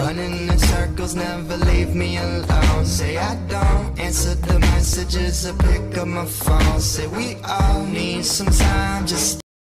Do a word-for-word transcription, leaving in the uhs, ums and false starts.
running in circles, never leave me alone. Say I don't answer the messages or pick up my phone. Say we all need some time, just